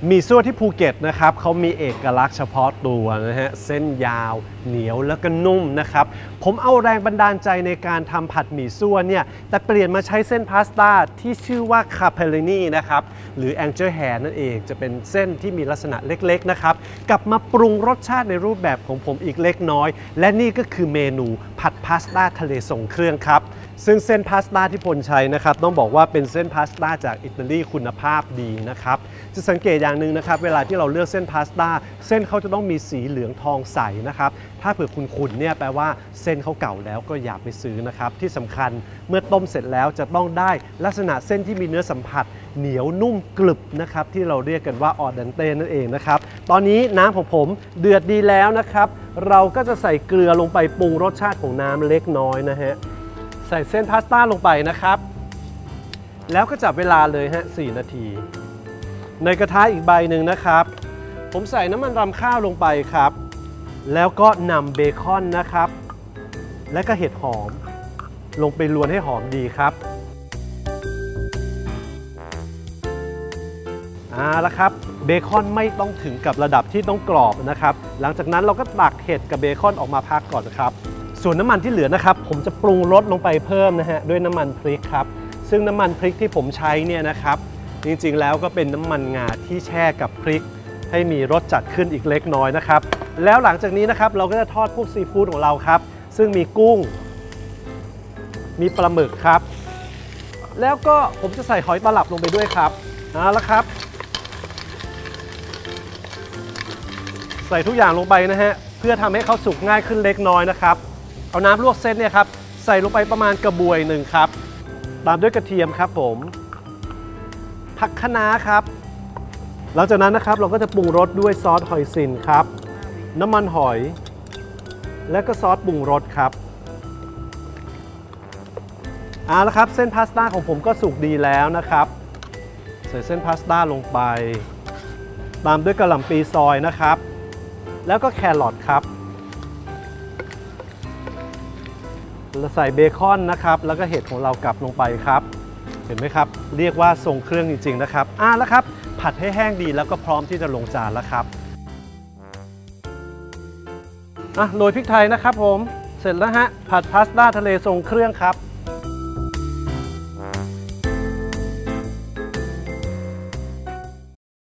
มีซั่วที่ภูเก็ตนะครับเขามีเอกลักษณ์เฉพาะตัวนะฮะเส้นยาวเหนียวแล้วก็นุ่มนะครับผมเอาแรงบันดาลใจในการทำผัดหมี่ซั่วเนี่ยแต่เปลี่ยนมาใช้เส้นพาสต้าที่ชื่อว่าคาเพลนีนะครับหรือแองเจิลแฮร์นั่นเองจะเป็นเส้นที่มีลักษณะเล็กๆนะครับกลับมาปรุงรสชาติในรูปแบบของผมอีกเล็กน้อยและนี่ก็คือเมนูผัดพาสต้าทะเลทรงเครื่องครับซึ่งเส้นพาสต้าที่พลใช้นะครับต้องบอกว่าเป็นเส้นพาสต้าจากอิตาลีคุณภาพดีนะครับจะสังเกตอย่างหนึ่งนะครับเวลาที่เราเลือกเส้นพาสต้าเส้นเขาจะต้องมีสีเหลืองทองใสนะครับถ้าเผื่อคุณเนี่ยแปลว่าเส้นเขาเก่าแล้วก็อย่าไปซื้อนะครับที่สำคัญเมื่อต้มเสร็จแล้วจะต้องได้ลักษณะเส้นที่มีเนื้อสัมผัสเหนียวนุ่มกรึบนะครับที่เราเรียกกันว่าออเดนเต้นั่นเองนะครับตอนนี้น้ำของผมเดือดดีแล้วนะครับเราก็จะใส่เกลือลงไปปรุงรสชาติของน้ำเล็กน้อยนะฮะใส่เส้นพาสต้าลงไปนะครับแล้วก็จับเวลาเลยฮะ4 นาทีในกระทะอีกใบหนึ่งนะครับผมใส่น้ำมันรำข้าวลงไปครับแล้วก็นำเบคอนนะครับและก็เห็ดหอมลงไปลวนให้หอมดีครับแล้วครับเบคอนไม่ต้องถึงกับระดับที่ต้องกรอบนะครับหลังจากนั้นเราก็ตักเห็ดกับเบคอนออกมาพักก่อนนะครับส่วนน้ำมันที่เหลือนะครับผมจะปรุงรสลงไปเพิ่มนะฮะด้วยน้ำมันพริกครับซึ่งน้ำมันพริกที่ผมใช้เนี่ยนะครับจริงๆแล้วก็เป็นน้ำมันงาที่แช่กับพริกให้มีรสจัดขึ้นอีกเล็กน้อยนะครับแล้วหลังจากนี้นะครับเราก็จะทอดพวกซีฟู้ดของเราครับซึ่งมีกุ้งมีปลาหมึกครับแล้วก็ผมจะใส่หอยตลับลงไปด้วยครับแล้วครับใส่ทุกอย่างลงไปนะฮะเพื่อทำให้เขาสุกง่ายขึ้นเล็กน้อยนะครับเอาน้ำลวกเส้นเนี่ยครับใส่ลงไปประมาณกระบวยหนึ่งครับตามด้วยกระเทียมครับผมผักคะน้าครับหลังจากนั้นนะครับเราก็จะปรุงรสด้วยซอสหอยสินครับน้ำมันหอยและก็ซอสปรุงรสครับแล้วครับเส้นพาสต้าของผมก็สุกดีแล้วนะครับใส่เส้นพาสต้าลงไปตามด้วยกะหล่ำปีซอยนะครับแล้วก็แครอทครับใส่เบคอนนะครับแล้วก็เห็ดของเรากลับลงไปครับเห็นไหมครับเรียกว่าทรงเครื่องจริงๆนะครับแล้วครับผัดให้แห้งดีแล้วก็พร้อมที่จะลงจานแล้วครับโรยพริกไทยนะครับผมเสร็จแล้วฮะผัดพาสต้าทะเลทรงเครื่องครับ